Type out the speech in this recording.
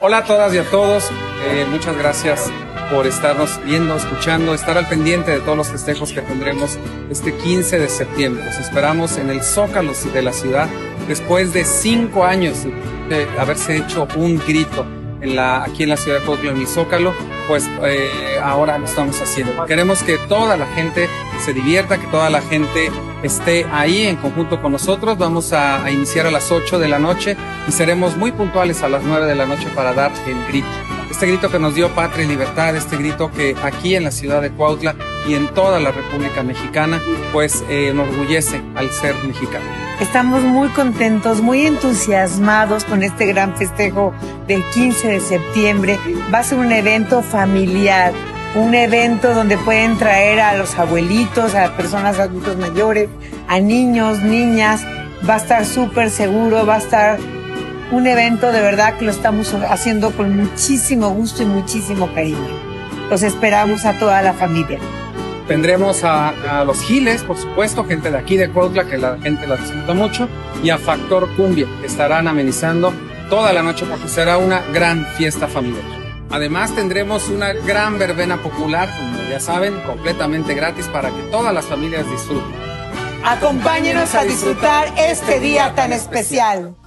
Hola a todas y a todos, muchas gracias por estarnos viendo, escuchando, estar al pendiente de todos los festejos que tendremos este 15 de septiembre. Los esperamos en el Zócalo de la ciudad, después de 5 años de haberse hecho un grito aquí en la ciudad de Cuautla, en el Zócalo, pues ahora lo estamos haciendo. Queremos que toda la gente se divierta, que toda la gente esté ahí en conjunto con nosotros. Vamos a iniciar a las 8 de la noche y seremos muy puntuales a las 9 de la noche para dar el grito. Este grito que nos dio Patria y Libertad, este grito que aquí en la ciudad de Cuautla y en toda la República Mexicana, pues enorgullece al ser mexicano. Estamos muy contentos, muy entusiasmados con este gran festejo del 15 de septiembre. Va a ser un evento familiar, un evento donde pueden traer a los abuelitos, a personas adultos mayores, a niños, niñas. Va a estar súper seguro, va a estar un evento de verdad que lo estamos haciendo con muchísimo gusto y muchísimo cariño. Los esperamos a toda la familia. Tendremos a los Giles, por supuesto, gente de aquí de Cuautla, que la gente la disfruta mucho, y a Factor Cumbia, que estarán amenizando toda la noche porque será una gran fiesta familiar. Además tendremos una gran verbena popular, como ya saben, completamente gratis para que todas las familias disfruten. Acompáñenos a disfrutar este día tan especial.